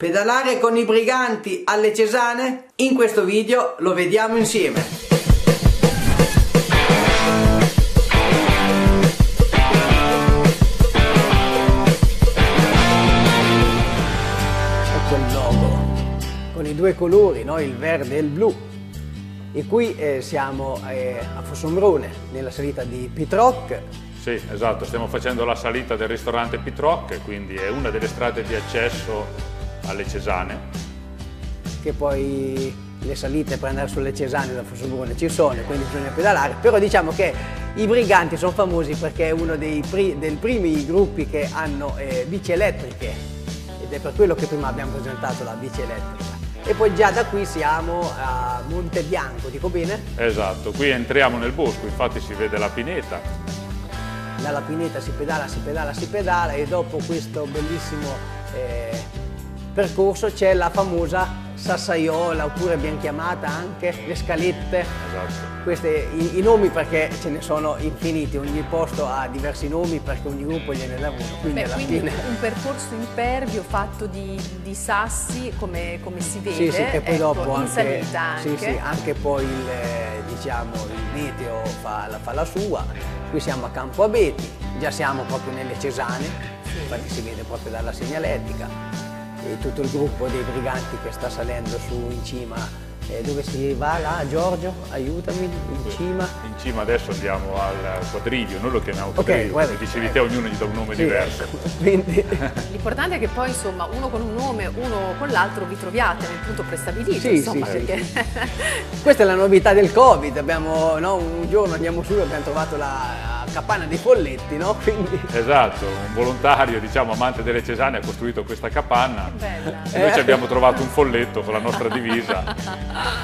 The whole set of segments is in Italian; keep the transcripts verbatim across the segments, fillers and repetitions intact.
Pedalare con i briganti alle Cesane? In questo video lo vediamo insieme. Ecco il logo, con i due colori, no? Il verde e il blu. E qui eh, siamo eh, a Fossombrone, nella salita di Pitrock. Sì, esatto, stiamo facendo la salita del ristorante Pitrock, quindi è una delle strade di accesso alle Cesane. Che poi le salite per andare sulle Cesane da Fossombrone ci sono, quindi bisogna pedalare, però diciamo che i briganti sono famosi perché è uno dei, pri dei primi gruppi che hanno eh, bici elettriche, ed è per quello che prima abbiamo presentato la bici elettrica. E poi già da qui siamo a Monte Bianco, dico bene? Esatto, qui entriamo nel bosco, infatti si vede la pineta. Dalla pineta si pedala, si pedala, si pedala, e dopo questo bellissimo eh, percorso c'è la famosa sassaiola, oppure abbiamo chiamata anche le scalette. Esatto. Questi i, i nomi perché ce ne sono infiniti, ogni posto ha diversi nomi perché ogni gruppo gliene dà uno. Quindi, Beh, alla quindi fine... un percorso impervio fatto di, di sassi, come, come si vede, sì, sì, che poi ecco, dopo in anche, salita anche. Sì, sì, anche poi il, diciamo, il meteo fa la, fa la sua. Qui siamo a Campo Abeti, già siamo proprio nelle Cesane, sì. Infatti si vede proprio dalla segnaletica. E tutto il gruppo dei briganti che sta salendo su in cima. Eh, dove si va là, Giorgio? Aiutami, in cima. In cima adesso andiamo al quadriglio, noi lo chiamiamo quadriglio, okay, come dicevi te, ognuno gli dà un nome sì, diverso. Quindi... L'importante è che poi insomma uno con un nome, uno con l'altro vi troviate nel punto prestabilito, sì, insomma, sì, perché... sì. Questa è la novità del Covid, abbiamo, no, un giorno andiamo su e abbiamo trovato la capanna dei folletti, no? Quindi... Esatto, un volontario, diciamo, amante delle Cesane ha costruito questa capanna. Bella. Noi Eh. ci abbiamo trovato un folletto con la nostra divisa.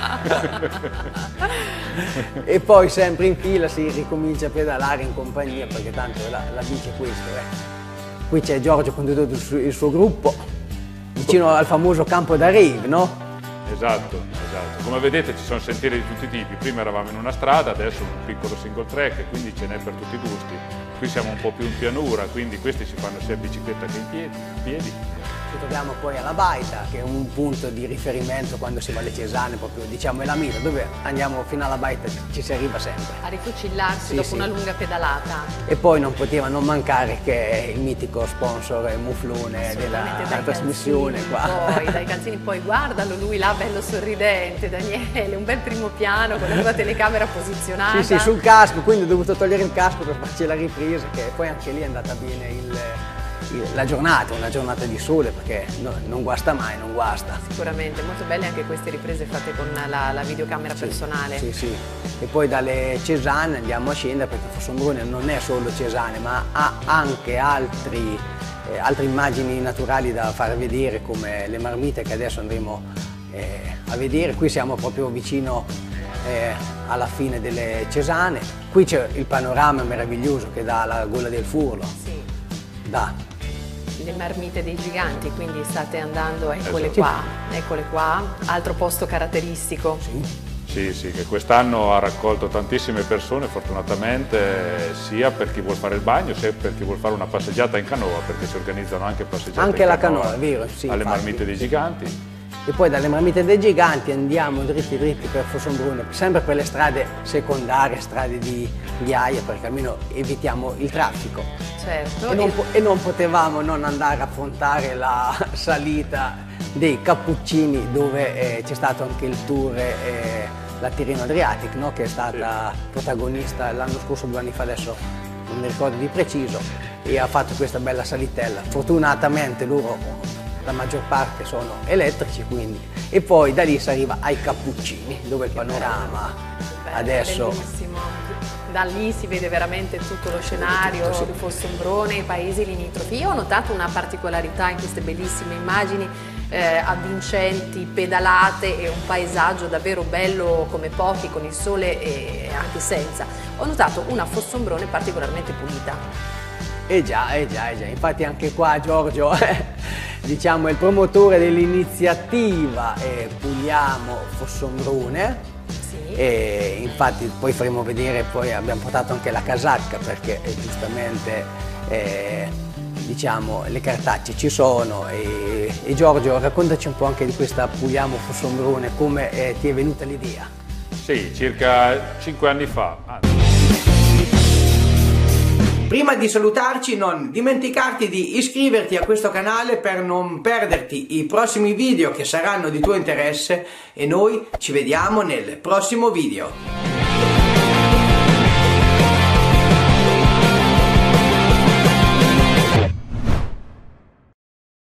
E poi sempre in fila si ricomincia a pedalare in compagnia, perché tanto la, la bici è questo. Eh. Qui c'è Giorgio con tutto il suo, il suo gruppo, vicino al famoso campo da rave, no? Esatto, esatto. Come vedete ci sono sentieri di tutti i tipi, prima eravamo in una strada, adesso un piccolo single track, quindi ce n'è per tutti i gusti. Qui siamo un po' più in pianura, quindi questi si fanno sia in bicicletta che in piedi. In piedi. Ci troviamo poi alla Baita, che è un punto di riferimento quando si va alle Cesane, proprio diciamo è la meta, dove andiamo fino alla Baita, ci si arriva sempre. A rifucillarsi Sì, dopo sì. una lunga pedalata. E poi non poteva non mancare che il mitico sponsor Muflone della Dai trasmissione calzini, qua. Poi, dai calzini, poi guardalo lui là bello sorridente, Daniele, un bel primo piano con la tua telecamera posizionata. Sì, sì, sul casco, quindi ho dovuto togliere il casco per farci la ripresa, che poi anche lì è andata bene il, il, la giornata, una giornata di sole, perché no, non guasta mai, non guasta. Sicuramente, molto belle anche queste riprese fatte con la, la videocamera Sì, personale. Sì, sì. E poi dalle Cesane andiamo a scendere, perché Fossombrone non è solo Cesane, ma ha anche altri, eh, altre immagini naturali da far vedere, come le marmite che adesso andremo eh, a vedere. Qui siamo proprio vicino eh, alla fine delle Cesane. Qui c'è il panorama meraviglioso che dà la Gola del Furlo. Sì. Da. Le marmite dei giganti, quindi state andando, eccole Esatto. qua, eccole qua, altro posto caratteristico. Sì. Sì, sì, che quest'anno ha raccolto tantissime persone, fortunatamente, sia per chi vuol fare il bagno, sia per chi vuol fare una passeggiata in canoa, perché si organizzano anche passeggiate Anche in la canoa, canoa, è vero, sì, alle infatti. marmite dei giganti. E poi dalle marmite dei giganti andiamo dritti dritti per Fossombrone, sempre per le strade secondarie, strade di ghiaia, perché almeno evitiamo il traffico. Certo. E non, E- po- e non potevamo non andare a affrontare la salita dei Cappuccini, dove eh, c'è stato anche il tour eh, la Tirreno Adriatic, no? Che è stata sì. protagonista l'anno scorso, due anni fa, adesso non mi ricordo di preciso, e ha fatto questa bella salitella. Fortunatamente loro, la maggior parte sono elettrici, quindi, e poi da lì si arriva ai Cappuccini, dove il panorama Bello, adesso... bellissimo. Da lì si vede veramente tutto lo scenario tutto, sì. di Fossombrone, i paesi limitrofi. Io ho notato una particolarità in queste bellissime immagini eh, avvincenti, pedalate e un paesaggio davvero bello come pochi, con il sole e anche senza. Ho notato una Fossombrone particolarmente pulita. Eh già, eh già, eh già, infatti anche qua Giorgio diciamo è il promotore dell'iniziativa eh, Puliamo Fossombrone. Sì. E infatti poi faremo vedere, poi abbiamo portato anche la casacca, perché eh, giustamente eh, diciamo, le cartacce ci sono. E, e Giorgio, raccontaci un po' anche di questa Puliamo Fossombrone, come eh, ti è venuta l'idea? Sì, circa cinque anni fa. Ah. Prima di salutarci, non dimenticarti di iscriverti a questo canale per non perderti i prossimi video che saranno di tuo interesse, e noi ci vediamo nel prossimo video.